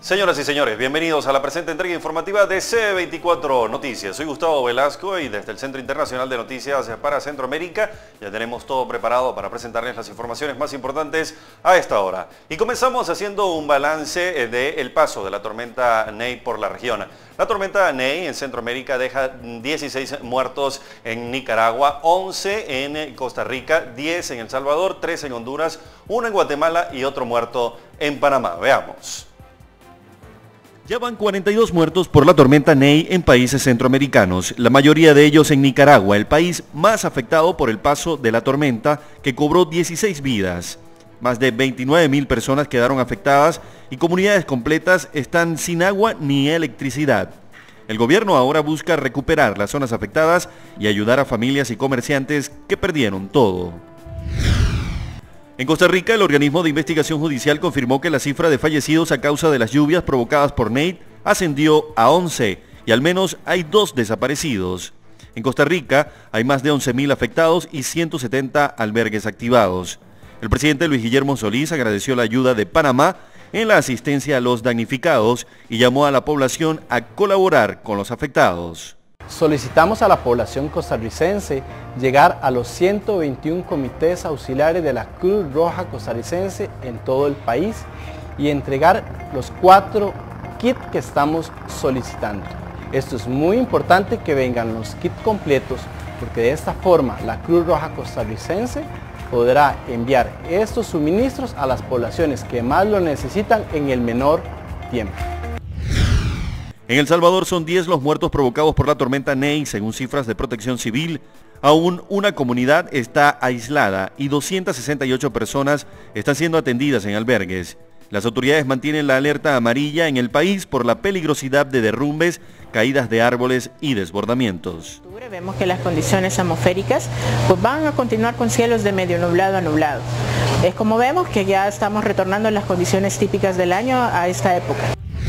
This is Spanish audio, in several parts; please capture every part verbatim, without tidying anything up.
Señoras y señores, bienvenidos a la presente entrega informativa de C veinticuatro Noticias. Soy Gustavo Velasco y desde el Centro Internacional de Noticias para Centroamérica ya tenemos todo preparado para presentarles las informaciones más importantes a esta hora. Y comenzamos haciendo un balance del paso de la tormenta Ney por la región. La tormenta Ney en Centroamérica deja dieciséis muertos en Nicaragua, once en Costa Rica, diez en El Salvador, tres en Honduras, uno en Guatemala y otro muerto en Panamá. Veamos. Ya van cuarenta y dos muertos por la tormenta Ney en países centroamericanos, la mayoría de ellos en Nicaragua, el país más afectado por el paso de la tormenta que cobró dieciséis vidas. Más de veintinueve mil personas quedaron afectadas y comunidades completas están sin agua ni electricidad. El gobierno ahora busca recuperar las zonas afectadas y ayudar a familias y comerciantes que perdieron todo. En Costa Rica, el organismo de investigación judicial confirmó que la cifra de fallecidos a causa de las lluvias provocadas por Ney ascendió a once y al menos hay dos desaparecidos. En Costa Rica hay más de once mil afectados y ciento setenta albergues activados. El presidente Luis Guillermo Solís agradeció la ayuda de Panamá en la asistencia a los damnificados y llamó a la población a colaborar con los afectados. Solicitamos a la población costarricense llegar a los ciento veintiún comités auxiliares de la Cruz Roja Costarricense en todo el país y entregar los cuatro kits que estamos solicitando. Esto es muy importante que vengan los kits completos porque de esta forma la Cruz Roja Costarricense podrá enviar estos suministros a las poblaciones que más lo necesitan en el menor tiempo. En El Salvador son diez los muertos provocados por la tormenta Ney, según cifras de Protección Civil. Aún una comunidad está aislada y doscientas sesenta y ocho personas están siendo atendidas en albergues. Las autoridades mantienen la alerta amarilla en el país por la peligrosidad de derrumbes, caídas de árboles y desbordamientos. Vemos que las condiciones atmosféricas pues van a continuar con cielos de medio nublado a nublado. Es como vemos que ya estamos retornando a las condiciones típicas del año a esta época.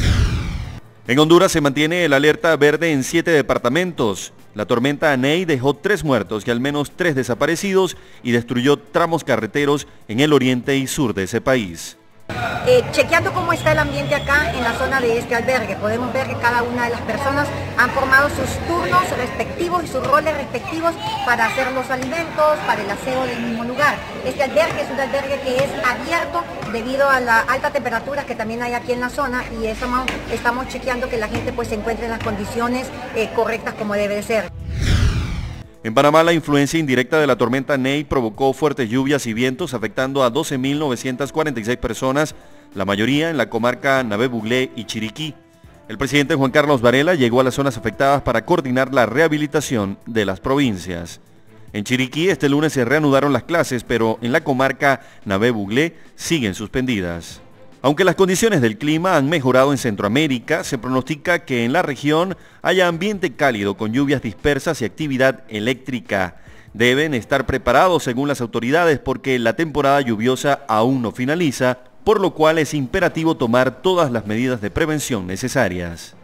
En Honduras se mantiene el alerta verde en siete departamentos. La tormenta Ney dejó tres muertos y al menos tres desaparecidos y destruyó tramos carreteros en el oriente y sur de ese país. Eh, chequeando cómo está el ambiente acá en la zona de este albergue, podemos ver que cada una de las personas han formado sus turnos respectivos y sus roles respectivos para hacer los alimentos, para el aseo del mismo lugar. Este albergue es un albergue que es abierto debido a la alta temperatura que también hay aquí en la zona y estamos, estamos chequeando que la gente pues se encuentre en las condiciones eh, correctas como debe de ser. En Panamá, la influencia indirecta de la tormenta Ney provocó fuertes lluvias y vientos afectando a doce mil novecientas cuarenta y seis personas, la mayoría en la comarca Nabé Buglé y Chiriquí. El presidente Juan Carlos Varela llegó a las zonas afectadas para coordinar la rehabilitación de las provincias. En Chiriquí este lunes se reanudaron las clases, pero en la comarca Nabé Buglé siguen suspendidas. Aunque las condiciones del clima han mejorado en Centroamérica, se pronostica que en la región haya ambiente cálido con lluvias dispersas y actividad eléctrica. Deben estar preparados según las autoridades porque la temporada lluviosa aún no finaliza, por lo cual es imperativo tomar todas las medidas de prevención necesarias.